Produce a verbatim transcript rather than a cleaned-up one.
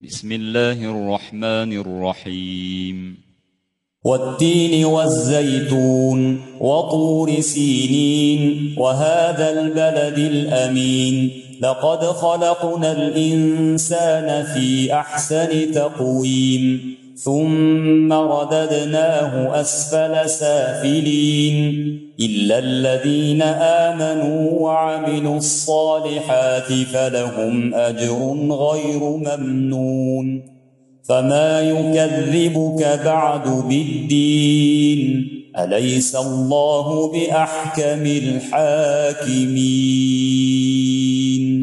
بسم الله الرحمن الرحيم والتين والزيتون وطور سينين وهذا البلد الأمين لقد خلقنا الإنسان في أحسن تقويم ثم رددناه أسفل سافلين إلا الذين آمنوا وعملوا الصالحات فلهم أجر غير ممنون فما يكذبك بعد بالدين أليس الله بأحكم الحاكمين.